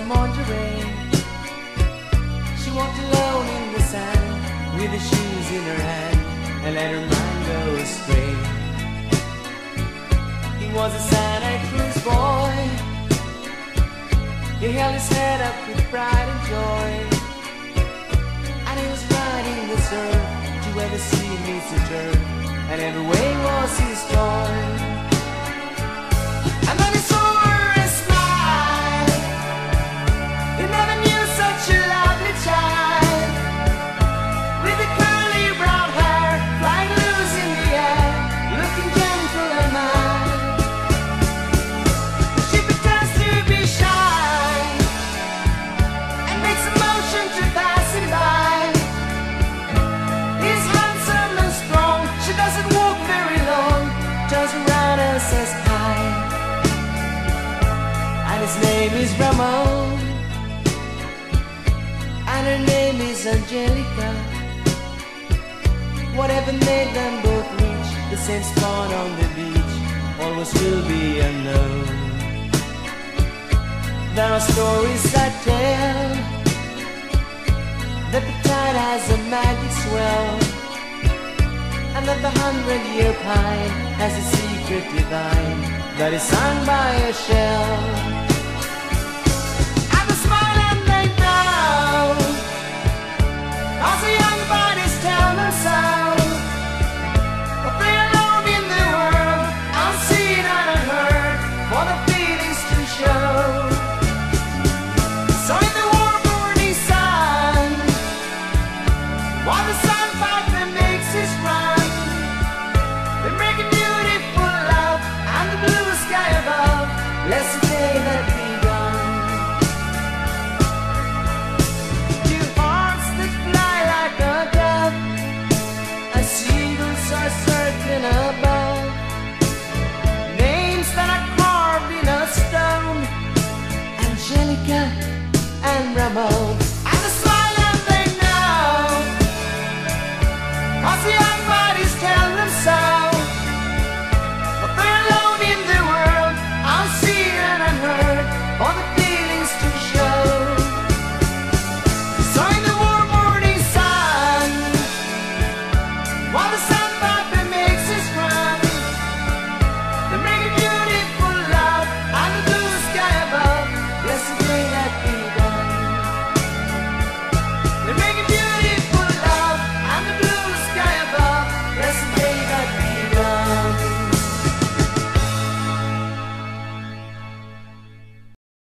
lingerie. She walked alone in the sand with the shoes in her hand and let her mind go astray. He was a Santa Cruz boy. He held his head up with pride and joy, and he was riding the surf to where the sea meets the turf, and every wave was his joy. And then he saw her a smile. He never knew such a lovely child, with the curly brown hair flying loose in the air, looking gentle and mild. She pretends to be shy and makes a motion to pass him by. He's handsome and strong. She doesn't walk very long, turns around and says hi. And his name is Ramon, and her name is Angelica. Whatever made them both reach the same spot on the beach always will be unknown. There are stories that tell that the tide has a magic swell, and that the 100-year pine has a secret divine that is sung by a shell.